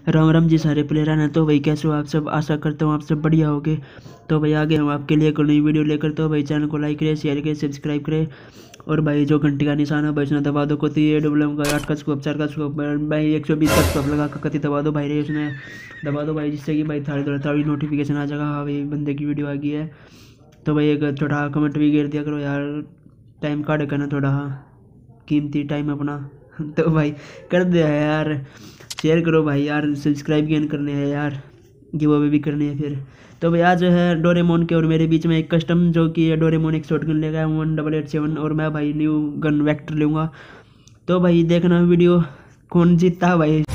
राम राम जी सारे प्लेयर हैं। तो भाई कैसे हो आप सब, आशा करता हूँ आप सब बढ़िया होगे। तो भाई आगे हम आपके लिए कोई नई वीडियो लेकर, तो भाई चैनल को लाइक करें, शेयर करें, सब्सक्राइब करें और भाई जो घंटी का निशान है भाई उसने दबा दो। कोती AWM का 8 का स्कोप 4 का स्कोप भाई 120 का स्कोप लगा कर कति दबा दो भाई रे, उसने दबा दो भाई, जिससे कि भाई थाड़ी नोटिफिकेशन आ जाएगा। हाँ भाई बंदे की वीडियो आ गई है। तो भाई एक छोटा कमेंट भी गिर दिया करो यार, टाइम काट करना थोड़ा, कीमती टाइम अपना। तो भाई कर दिया है यार, शेयर करो भाई यार, सब्सक्राइब गेन करने हैं यार, गिव अवे भी करने हैं फिर। तो भाई आज है डोरेमोन के और मेरे बीच में एक कस्टम, जो कि डोरेमोन एक शॉटगन लेगा 1887 और मैं भाई न्यू गन वेक्टर लूँगा। तो भाई देखना वीडियो, कौन जीतता है भाई।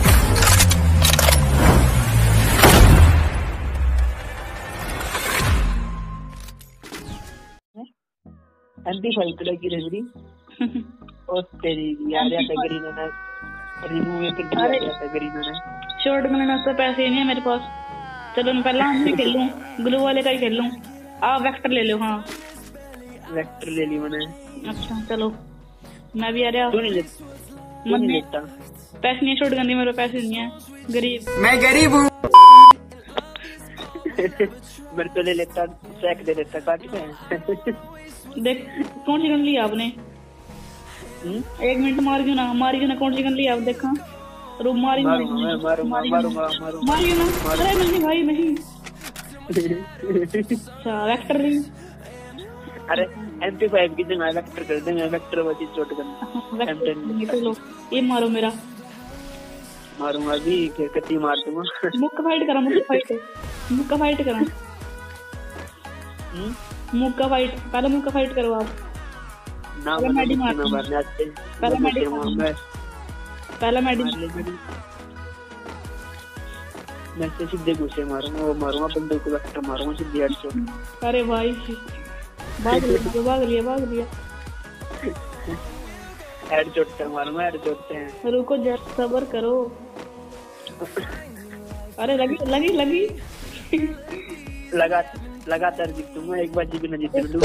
MP5 कलर की रेवरी और तेरी यार या ग्रीन है रिमूव कर दिया या ग्रीन है शॉर्ट में ना तो पैसे नहीं है मेरे पास। चलो मैं पहला हमसे खेल लूं, ग्लू वाले का ही खेल लूं। आप वेक्टर ले लो। हाँ वेक्टर ले ली मैंने। अच्छा चलो मैं भी आ रहा। तू नहीं लेता पैसे नहीं, शॉर्ट गंदी मेरे पैसे नहीं है, गरीब मैं गरीब हूँ। मेरे तो ले लेता, चेक दे देता काट के। देख कौन सी गन ली आपने? 1 मिनट मार क्यों ना कौन सी गन ली आप देखा? रुक मारी ना। अरे नहीं भाई नहीं। अच्छा वेक्टर ली। अरे MP5 की जगह वेक्टर कर देंगे, वेक्टर वाली शॉटगन M10। चलो ये मारो मेरा। मारूंगा अभी, कत्ती मार दूंगा। मुक्का फाइट करा, मुक्का फाइट करा। मुक्का फाइट, पहले मुक्का फाइट करो आप। ना मैडी मारते पहला मैडी मैं से सीधे घुसे मारूंगा, वो मारूंगा बंदूक को वेक्टर मारूंगा सीधे हेडशॉट। अरे भाई भाग लिया हेडशॉट से मारूंगा, हेडशॉट से। रुको जरा सब्र करो। अरे लगी लगातार जीतूंगा, एक बार भी ना जीत लूं।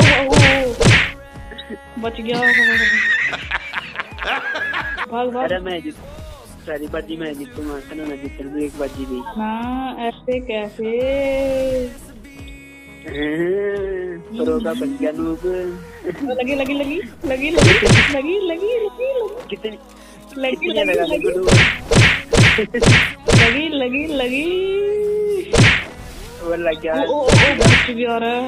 बच गया। भाग अरे मैं जीत सारी बाजी मैं जीतूंगा, तना ना जीत लूं, एक बाजी भी ना। ऐसे कैसे रोगा बन गया नूब। लगी कितनी वो लग गया। बच गया रे।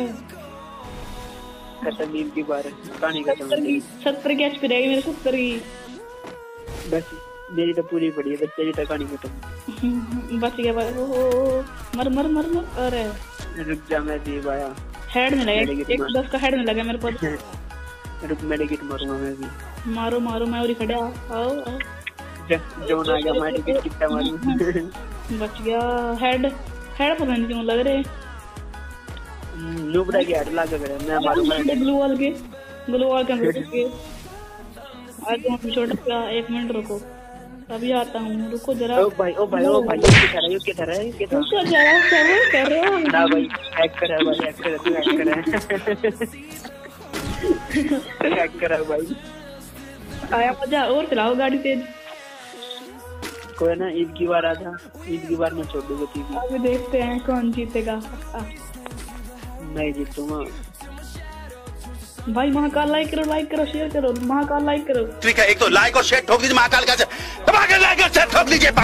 खत्म नींद की बार कहानी खत्म। 70 की HP रहेगी मेरे, 70 की बस। मेरी तो पूरी पड़ी है, बस तेरी तो कहानी खत्म। बच गया भाई। मर। अरे रुक जा, मैं जीव आया। हेड में लगा, 110 का हेड में लगा मेरे पास। रुक मेडिकेट मारूंगा मैं भी। मारो मैं और खड़ा। आओ जोन आ गया, मेडिकेट कितना मारूं। बच गया। हेड पता नहीं क्यों लग रहे। लूबड़ा के हेड लग गया। मैं मारूंगा ग्लू वाल के अंदर के। आज हम छोटा 1 मिनट रुको, अभी आता हूँ, रुको जरा। ओ भाई ये क्या कर रहा है? ना भाई हैक कर है भाई, हैक कर है भाई। आया मजा, और चलाओ गाड़ी तेज। कोई ना, ईद की बार आजा, ईद की बार मैं छोड़ दूंगा टीवी। अभी देखते हैं कौन जीतेगा। मैं जीतूंगा भाई। महाकाल लाइक करो, शेयर करो। महाकाल लाइक करो। ठीक है, एक तो लाइक और शेयर ठोक दीजिए, महाकाल का लाइक और शेयर ठोक लीजिए।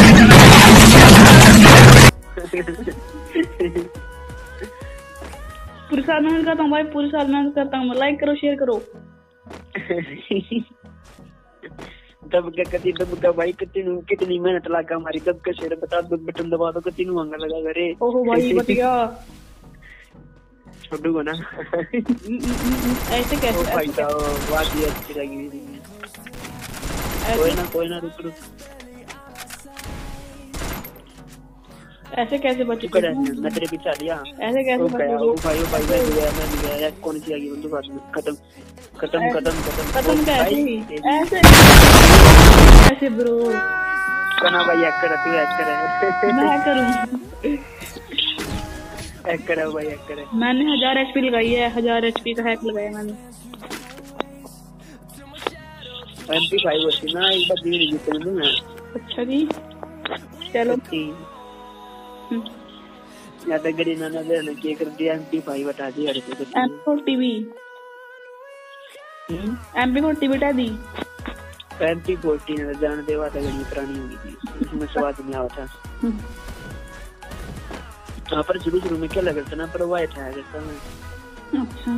पूरी साल मेहनत करता हूँ भाई, पूरी साल मेहनत करता हूँ। लाइक करो, शेयर करो। दब का भाई, कितनी मेहनत लगा हमारी। दब का शेयर बता दो, बटन दबा दो, कितनी महंगा लगा करे। ओहो भाई बच गया। छोड़ूंगा ना। ऐसे कैसे भाई साहब, बात ये अच्छी लगी। कोई ना रुक। ऐसे कैसे बच गया? मैं तेरे पीछे आ गया। ऐसे कैसे बच गया? ओ भाई मैं गया। कौन सी आ गई बंदूक हाथ में? खत्म कैसे? ऐसे ब्रो कना भाई, हैक कर। मैं करूं? हैक करा भाई, हैक करा। मैंने 1000 HP लगाई है, 1000 HP का हैक लगाया मैंने। MP5 होती ना, एक बार जीत जीते मैं। अच्छा जी, चलो या तो गरीना ना देना के कर दिया MP5 बता दी अरे तो MP40 बेटा दी 2014 में जान देवा था गरीब पुरानी होगी थी उसमें स्वाद नहीं आता था पर शुरू में क्या लगा था ना पर वाइट है जैसा में अच्छा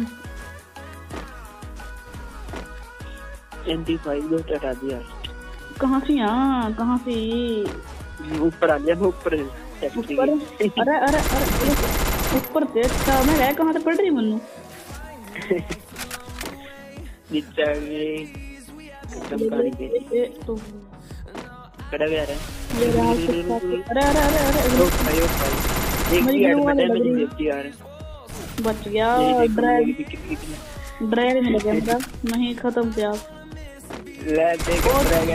MP5 को हटा दिया कहाँ से यहाँ कहाँ से ऊपर आ गया ऊपर ऊपर अरे अरे अरे ऊपर से अच्छा मैं गया कहाँ से पड़ रही मन्नू नीचे तो कड़ा गया रे अरे अरे अरे अरे एक ही हेड में डैमेज देती यार बच गया ड्रैग में लगा मेरा नहीं खत्म किया ले देख ड्रैग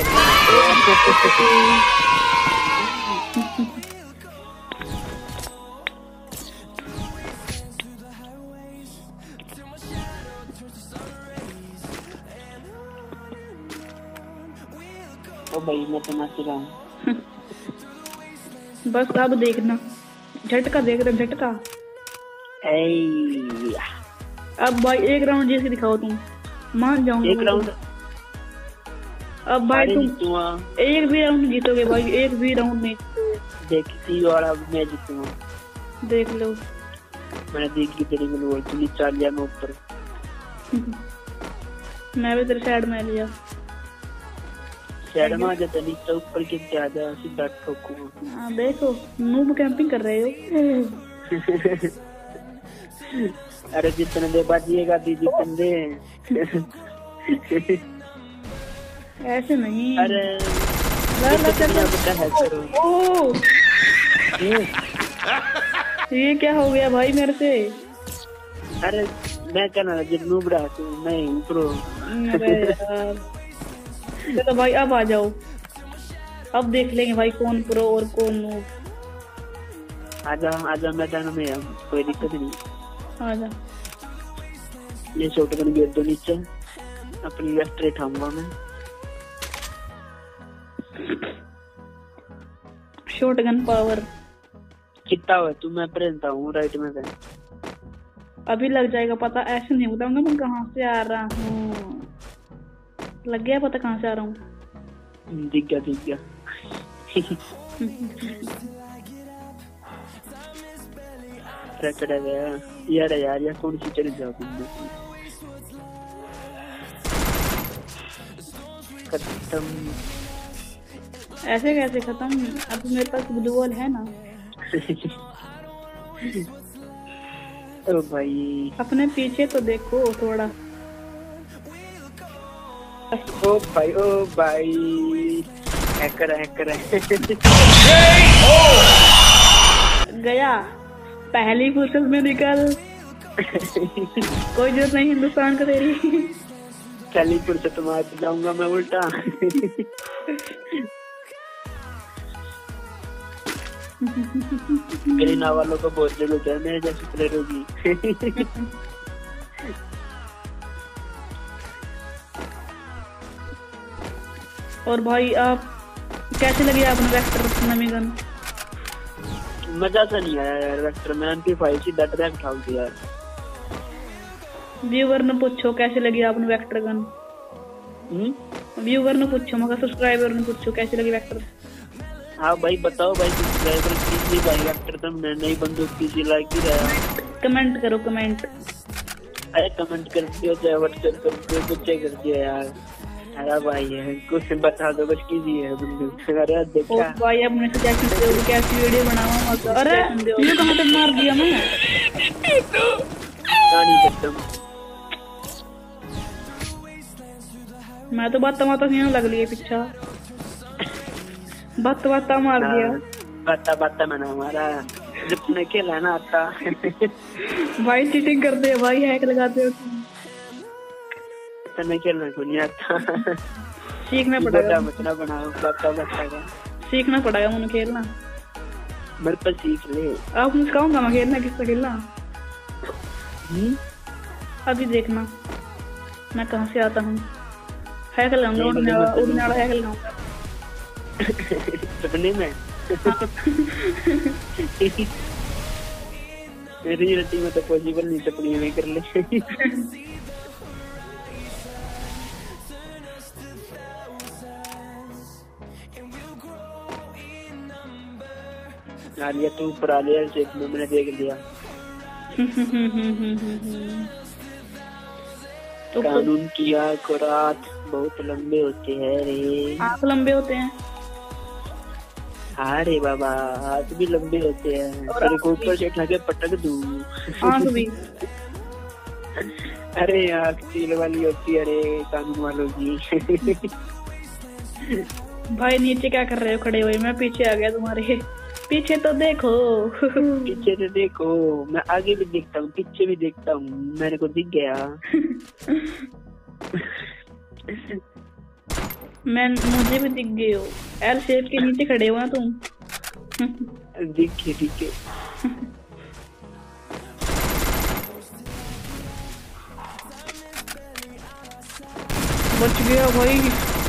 ओ भाई मैं तो नाच रहा हूँ बस अब देखना झटका देख रहे झटका अब भाई एक राउंड जैसे दिखाओ तुम मान जाऊंगा एक राउंड अब भाई तुम एक भी राउंड जीतोगे भाई एक भी राउंड नहीं देखती वाला मैं जीतूंगा देख लो मैंने देख की तेरी गोल तू नीचे लिया मैं ऊपर मैं भी तेरे साइड में लिया साइड में आ जाता नीचे ऊपर के क्या जा सीधा ठोकूंगा हां देखो नूब कैंपिंग कर रहे हो अरे जितने दे बाजिएगा जितने दे ऐसे नहीं अरे ओ ये क्या हो गया भाई मेरे से अरे मैं कहना जब नूबड़ा तू नहीं ऊपर अरे यार तो भाई अब आ जाओ अब देख लेंगे भाई कौन प्रो और कौन नूब आजा मैदान में हम कोई दिक्कत नहीं आजा ये शॉटगन गिर दो नीचे अपनी वेस्ट रेट उठाऊंगा मैं शॉटगन पावर कितना हुआ तू मैं प्रेरता हूँ राइट में से अभी लग जाएगा पता ऐसे नहीं बताऊंगा मैं कहाँ से आ रहा हूँ लग गया पता कहाँ से आ रहा हूँ दिख गया यार कौन सी चली जाओ खत्म ऐसे कैसे खत्म अब मेरे पास ब्लू वॉल है ना ओ भाई अपने पीछे तो देखो थोड़ा ओ भाई हैकर गया पहली फुर्सत में निकल कोई जरूरत नहीं हिंदुस्तान का तेरी पहली फुर्सत मार जाऊंगा मैं उल्टा गरीना वालों को बहुत जरूरत है मेरे जैसे प्लेयर होगी और भाई आप कैसे लगे आपने वेक्टर नमी गन मजा तो नहीं आया यार वेक्टर में MP5 सीधा ट्रैक उठा दिया यार व्यूअर ने पूछो कैसे लगी आपने वेक्टर गन व्यूअर ने पूछो मगर सब्सक्राइबर ने पूछो कैसे लगी वेक्टर हाँ भाई बताओ भाई सब्सक्राइबर कितनी भाई वेक्टर तुमने नई बंदूक की लाइक ही रहा कमेंट करो कमेंट अरे कमेंट कर दियो चाहे व्हाट्सएप कर दियो कुछ कर दियो यार अरे भाई है कुछ बता दो कुछ कीजिए बंदूक अरे देखा ओ भाई अब मुझे सजेशन दो कैसी वीडियो बनाऊं अरे ये कहां तक मार दिया मैं नहीं करता मैं तो बात नहीं लग लिया पीछा बात मार दिया बात मैंने हमारा जब तूने खेला ना आता भाई चीटिंग करते हैं भाई हैक लगाते हो तूने खेलना को नहीं आता सीखना पड़ेगा बचना बनाओ का सीखना पड़ेगा मुझे खेलना मेरे पर सीख ले आप मुझे कहूँगा मैं खेलना किससे खेलना अभी देखना मैं कहाँ से आता हूँ हैक लगाऊंगा उड़ने वाला हैक लगाऊंगा सपने में रियलिटी में तो पॉसिबल नहीं, सपने में कर ले। आलिया तू ऊपर आ लिया शेप में, मैंने देख लिया। तो कानून की आँख और रात बहुत लंबे होते हैं रे। आँख लंबे होते हैं। हाँ रे बाबा, हाथ भी लंबे होते हैं। और तेरे को ऊपर से उठा के पटक दूं। आँख भी। अरे आँख चील वाली होती है रे कानून वालों की। भाई नीचे क्या कर रहे हो खड़े हुए? मैं पीछे आ गया तुम्हारे। पीछे तो देखो। पीछे तो देखो, मैं आगे भी देखता हूँ पीछे भी देखता हूँ, मेरे को दिख गया। मुझे भी दिख गए हो। एल शेप के नीचे खड़े हो ना तुम। दिखे दिखे। बच गया भाई।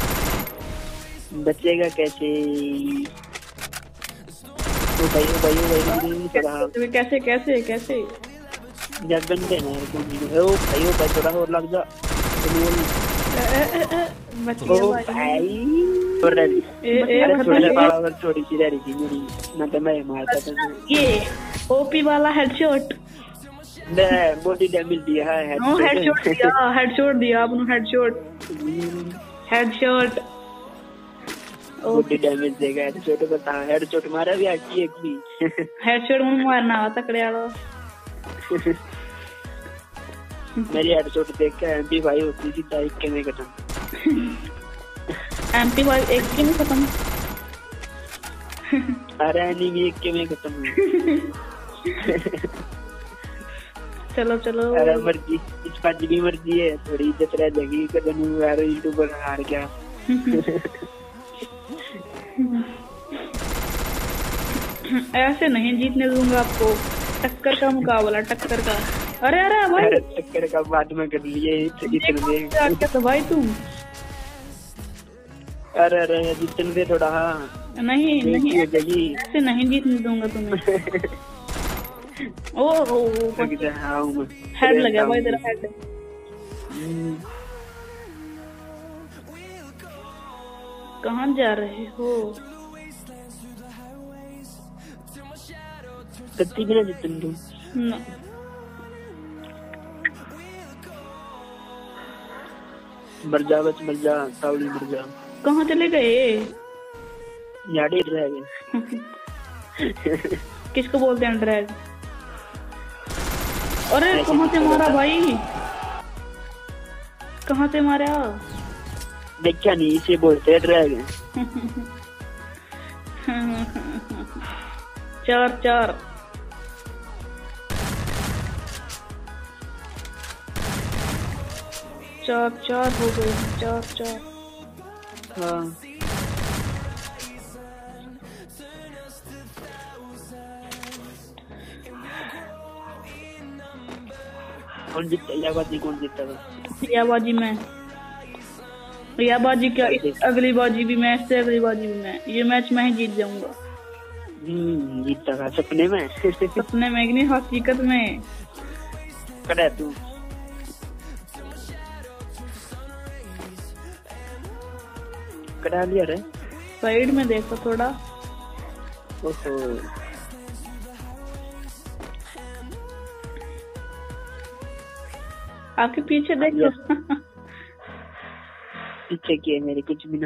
बचेगा कैसे? ओ भाई ओ भाई ओ भाई कैसे कैसे कैसे? जब बंदे ना ओ भाई थोड़ा और लग जा। बच गया ओ भाई। भाई थोड़ी सी रह रही थी मेरी, ना तो मैं मारता था। ये ओपी वाला हेडशॉट। बॉडी डैमेज दिया है। हेडशॉट दिया, हेडशॉट दिया आपने। हेडशॉट हेडशॉट बॉडी डैमेज देगा। हेडशॉट बता, हेडशॉट मारा भी आती एक भी। हेडशॉट मुझे मारना आता तकड़े वाला। मेरी हेडशॉट देख के एमपी भाई होती थी टाइप के में खत्म। एमपी भाई एक के में खत्म। अरे एनिमी एक के में खत्म। चलो चलो। अरे मर्जी, इस बात की मर्जी है, थोड़ी इज्जत रह जाएगी। कदम यार यूट्यूबर हार गया। ऐसे नहीं जीतने दूंगा आपको। टक्कर का मुकाबला, टक्कर का। अरे अरे भाई, अरे टक्कर का बात में कर लिए इतने तो भाई तुम। अरे अरे जितने दे थोड़ा। हाँ नहीं नहीं, हो जाएगी। ऐसे नहीं जीतने दूंगा तुम्हें। ओ हेड लगा भाई तेरा हेड। कहाँ जा रहे हो? कत्ती बिना जितन दो ना। मर जा बस, मर जा सावली, मर जा। कहाँ चले गए? याडी रह गए। किसको बोलते हैं ड्रैग? अरे कहाँ से मारा भाई? कहाँ से मारा? देखा नहीं, इसे बोलते हैं ड्रैग। 4-4। चार हो गए। 4-4। हाँ कौन जीता? याबाजी कौन जीता था? याबाजी में। याबाजी क्या, अगली बाजी भी मैं, इससे अगली बाजी भी मैं। ये मैच मैं ही जीत जाऊंगा। जीता था सपने में। सपने में नहीं, हकीकत में। कड़ा तू कड़ा लिया रे। साइड में देखो थोड़ा। ओहो आपके पीछे देखो। पीछे किए मेरे कुछ भी ना।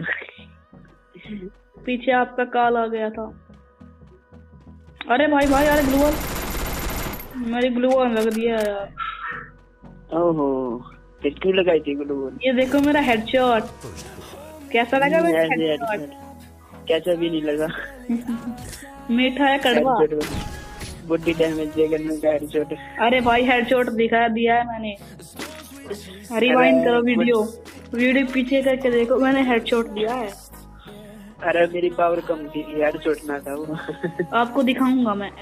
पीछे आपका कॉल आ गया था। अरे भाई भाई, अरे ग्लूवॉल, मेरी ग्लूवॉल लग दिया यार। ओहो फिर क्यों लगाई थी ग्लूवॉल? ये देखो मेरा हेडशॉट कैसा लगा? मेरा हेडशॉट कैसा भी नहीं लगा। मीठा है कड़वा? बॉडी डैमेज देगा ना हेडशॉट। अरे भाई हेडशॉट दिखा दिया है मैंने। रिवाइंड करो वीडियो पीछे करके देखो, मैंने हेडशॉट दिया है। अरे मेरी पावर कम थी, हेडशॉट ना था वो। आपको दिखाऊंगा मैं।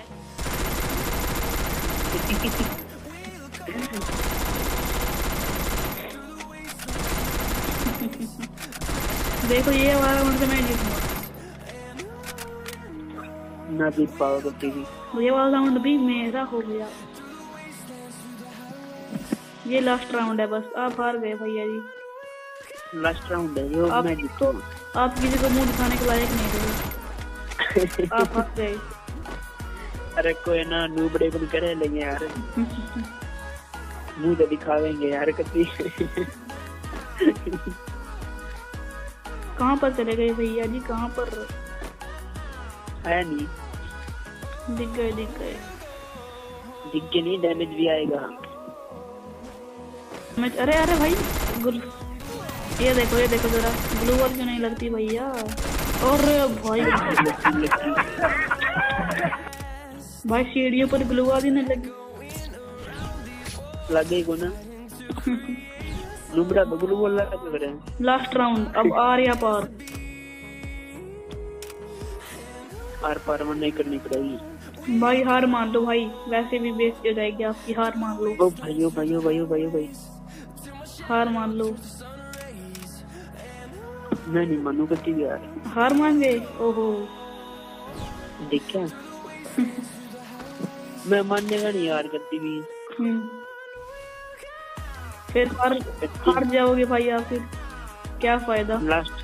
देखो ये वाला मुझसे मैं जीतूंगा। ना जीत पाओगे टीवी। ये वाला राउंड भी मेरा हो गया। ये लास्ट राउंड है, बस आप हार गए भैया जी। लास्ट राउंड है यो, मैं जीतूंगा। आप किसी को मुंह दिखाने के लायक नहीं रहे। आप हार गए। अरे कोई ना, नूबड़े को करे लेंगे यार। मुंह तो दिखावेंगे यार कभी। कहाँ पर चले गए भैया जी, कहाँ पर? है नहीं, दिख गए दिख गए। दिख के नहीं, डैमेज भी आएगा। अरे अरे भाई ये देखो जरा, ग्लू वॉल क्यों नहीं लगती भैया? और भाई भाई सीढ़ियों पर ग्लू वॉल ही नहीं लगी। लगेगा ना। लुबड़ा ग्लू वॉल लगा रहे हैं। लास्ट राउंड, अब आर या पार? आर पार नहीं करनी पड़ेगी भाई। हार मान लो भाई, वैसे भी बेइज्जती हो जाएगी आपकी। हार मान लो। ओ भाइयों भाइयों भाइयों भाइयों भाई, हार मान लो। मैं नहीं मानूंगा टीवी यार। हार मान गए? ओहो देख क्या। मैं मानने का नहीं यार करती भी। फिर हार जाओगे भाई आप, फिर क्या फायदा?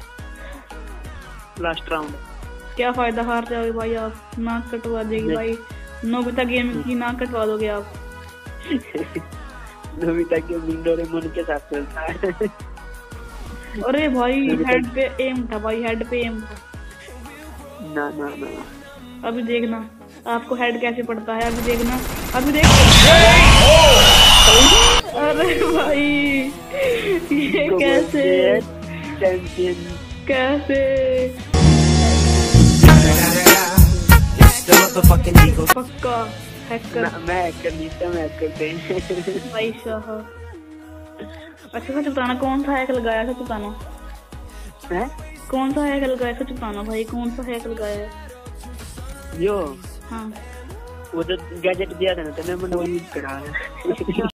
लास्ट राउंड क्या फायदा, हार जाओगे भाई आप। नाक कटवा देगी भाई। नोबिता गेमिंग की नाक कटवा दोगे आप। नोबिता गेमिंग डोरेमोन के साथ चलता है। अरे भाई हेड पे एम था भाई, हेड पे एम था। ना ना ना, अभी देखना आपको हेड कैसे पड़ता है। अभी देखना, अभी देख। अरे भाई ये कैसे? चैंपियन कैसे? पक्का हैकर। मैं हैकर नहीं था, मैं हैकर थे। भाई साहब। अच्छा सच बताना, कौन सा हैक लगाया? सच बताना कौन सा हैक लगाया? सच बताना भाई, कौन सा हैक लगाया? यो हाँ वो जो गैजेट दिया था ना, तो मैं यूज करा।